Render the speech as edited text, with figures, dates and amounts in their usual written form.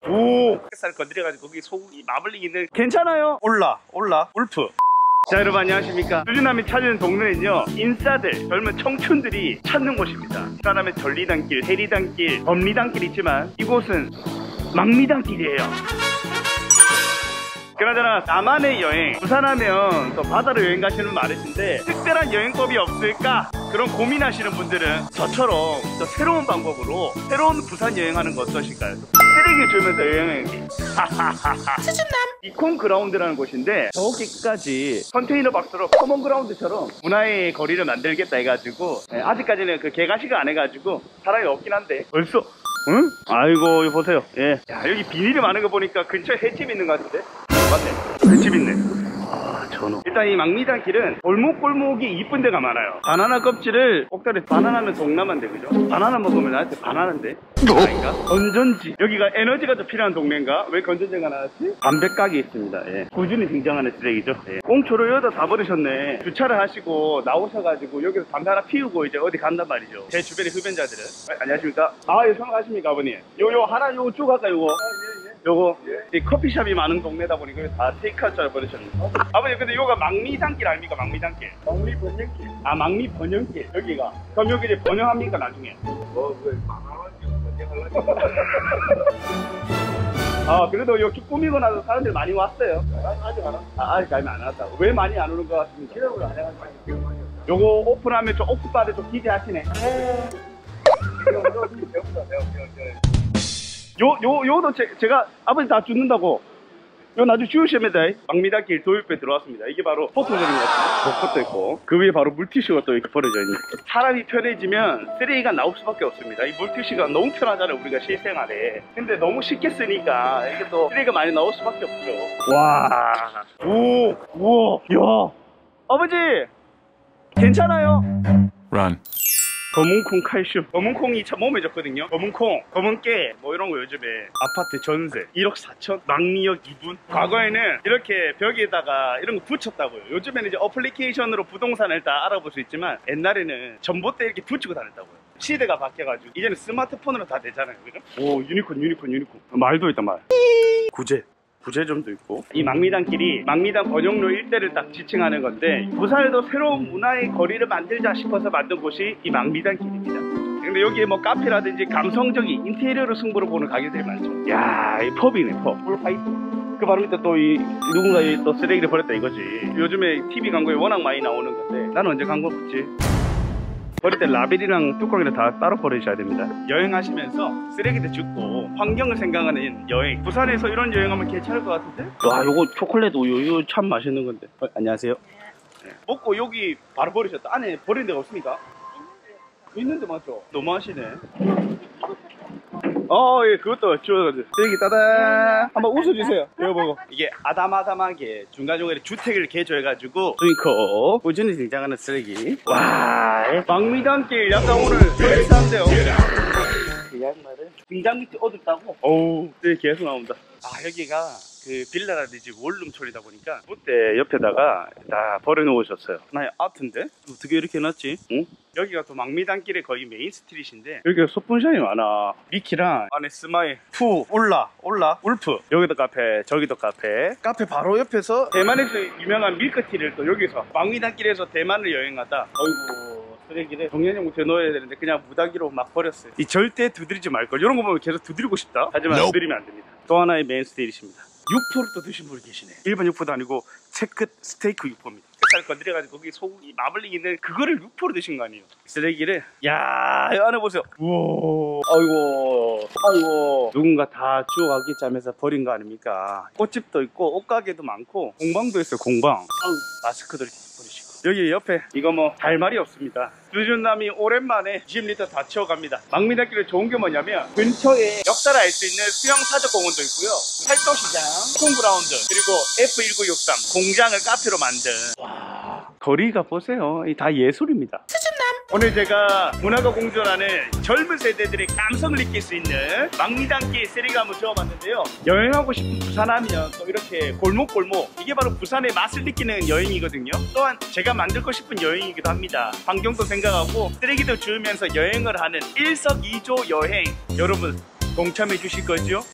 오, 살 건드려가지고 거기 소고기 마블링인데 괜찮아요. 올라 울프. 자, 여러분 안녕하십니까. 수준남이 찾는 동네는요, 인싸들, 젊은 청춘들이 찾는 곳입니다. 사람의 전리단길, 해리단길, 범리단길 있지만 이곳은 망리단길이에요. 그나저나 나만의 여행, 부산하면 또 바다로 여행 가시는 분 많으신데 특별한 여행법이 없을까? 그런 고민하시는 분들은 저처럼 또 새로운 방법으로 새로운 부산 여행하는 거 어떠실까요? 쓰레기 주면서 여행하기. 수준남 이콘 그라운드라는 곳인데 저기까지 컨테이너 박스로 커먼 그라운드처럼 문화의 거리를 만들겠다 해가지고 아직까지는 그 개가시가 안 해가지고 사람이 없긴 한데 벌써 응? 아이고 이거 보세요. 예. 야, 여기 비닐이 많은 거 보니까 근처에 횟집 있는 것 같은데? 맞네, 횟집 있네. 아, 전후. 일단 이 망리단길은 골목골목이 이쁜 데가 많아요. 바나나 껍질을 꼭다리, 바나나는 동남아인데 그죠? 바나나 먹으면 나한테 바나나인데? 아닌가? 건전지. 여기가 에너지가 더 필요한 동네인가? 왜 건전지가 나왔지? 담배가게 있습니다. 예. 꾸준히 등장하는 쓰레기죠. 예. 꽁초를 여기다 다 버리셨네. 주차를 하시고 나오셔가지고 여기서 담배 하나 피우고 이제 어디 간단 말이죠. 제 주변의 흡연자들은. 안녕하십니까? 아, 예, 성공하십니까 아버님? 요 하나 요거 쭉 할까요 요거? 요거 이 커피숍이 많은 동네다 보니까 다 테이크아웃 버리셨네. 아버님 근데 요가 망리단길 아닙니까? 망리단길. 망리번영길. 아, 망리번영길. 여기가. 그럼 여기 이제 번영합니까 나중에? 그 망하는 게 번영하려고. 아, 그래도 여기 꾸미고 나서 사람들이 많이 왔어요. 아직 안 왔어. 아직 안 왔다고. 왜 많이 안 오는 것 같습니까? 기억을 안 해가지고. 요거 오픈하면 좀 오픈바를 좀 기대하시네. 요도 제가 아버지 다 죽는다고. 요 나중에 주우시면 돼. 망리단길 도입부에 들어왔습니다. 이게 바로 포토존인 것 같아요. 벚꽃도 있고 그 위에 바로 물티슈가 또 이렇게 버려져 있는. 사람이 편해지면 쓰레기가 나올 수밖에 없습니다. 이 물티슈가 너무 편하잖아요 우리가 실생활에. 근데 너무 쉽게 쓰니까 이게 또 쓰레기가 많이 나올 수밖에 없죠. 와, 오, 우와, 야, 아버지 괜찮아요? Run. 검은콩 칼슘. 검은콩이 참 몸에 좋거든요. 검은콩, 검은깨 뭐 이런 거 요즘에 아파트 전세 1억 4천, 망리역 2분. 과거에는 이렇게 벽에다가 이런 거 붙였다고요. 요즘에는 이제 어플리케이션으로 부동산을 다 알아볼 수 있지만 옛날에는 전봇대 이렇게 붙이고 다녔다고요. 시대가 바뀌어가지고 이제는 스마트폰으로 다 되잖아요, 그죠? 오, 유니콘 말도 있다. 말 구제점도 있고. 이 망리단길이 망리단 번영로 일대를 딱 지칭하는 건데 부산에도 새로운 문화의 거리를 만들자 싶어서 만든 곳이 이 망리단길입니다. 근데 여기에 뭐 카페라든지 감성적인 인테리어로 승부를 보는 가게들이 많죠. 야, 이 펍이네, 펍. 올 화이트. 그 바로 밑에 또 이 누군가 또 쓰레기를 버렸다 이거지. 요즘에 TV 광고에 워낙 많이 나오는 건데 나는 언제 광고 봤지? 버릴 때 라벨이랑 뚜껑이랑 다 따로 버리셔야 됩니다. 여행하시면서 쓰레기도 줍고 환경을 생각하는 여행. 부산에서 이런 여행하면 괜찮을 것 같은데? 와, 요거 초콜릿 우유 참 맛있는 건데. 안녕하세요. 네. 먹고 여기 바로 버리셨다. 안에 버리는 데가 없습니까? 있는데 맞죠? 너무하시네. 예, 그것도 주워가지고. 쓰레기 따다. 한번 웃어주세요. 이거 보고. 이게 아담아담하게 중간중간에 주택을 개조해가지고 주인코 꾸준히 등장하는 쓰레기. 와, 망리단길 약간 오늘 설치한데요. 이 양말은 등장 밑이 어둡다고? 어우, 쓰레기 계속 나온다. 아, 여기가 그 빌라라든지 원룸촌이다 보니까 그때 옆에다가 다 버려놓으셨어요. 하나의 아트인데? 어떻게 이렇게 해놨지? 응? 여기가 또 망리단길의 거의 메인 스트릿인데 여기가 소품샵이 많아. 미키랑 안에 스마일, 푸, 올라, 울프. 여기도 카페, 저기도 카페. 카페 바로 옆에서 대만에서 유명한 밀크티를 또 여기서 망리단길에서 대만을 여행하다. 어이구, 쓰레기를 정년형부터 넣어야 되는데 그냥 무작위로 막 버렸어요. 이 절대 두드리지 말걸. 이런 거 보면 계속 두드리고 싶다. 하지만 두드리면 안 됩니다. 또 하나의 메인 스트릿입니다. 육포를 또 드신 분이 계시네. 일반 육포도 아니고 체크 스테이크 육포입니다. 살 건드려가지고 거기 소고기 마블링 있는데 그거를 육포로 드신 거 아니에요. 쓰레기를. 야, 이 안에 보세요. 우와, 아이고 누군가 다 주워가겠지 하면서 버린 거 아닙니까? 꽃집도 있고 옷가게도 많고 공방도 있어요. 공방. 마스크도 이렇게 버리시고. 여기 옆에 이거 뭐 할 말이 없습니다. 수준남이 오랜만에 20리터 다 채워갑니다. 망리단길에 좋은 게 뭐냐면 근처에 역사를 알 수 있는 수영사적공원도 있고요, 팔도시장, 콩그라운드, 그리고 F1963 공장을 카페로 만든. 와, 거리가 보세요. 다 예술입니다. 수준남. 오늘 제가 문화가 공존하는 젊은 세대들의 감성을 느낄 수 있는 망리단길 쓰레기를 한번 채워봤는데요. 여행하고 싶은 부산 하면 또 이렇게 골목골목, 이게 바로 부산의 맛을 느끼는 여행이거든요. 또한 제가 만들고 싶은 여행이기도 합니다. 환경도 생각하고 쓰레기도 주우면서 여행을 하는 일석이조 여행, 여러분 동참해 주실 거죠?